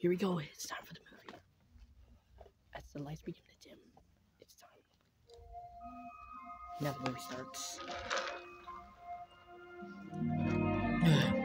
Here we go. It's time for the movie. As the lights begin to dim, it's time. Now the movie starts.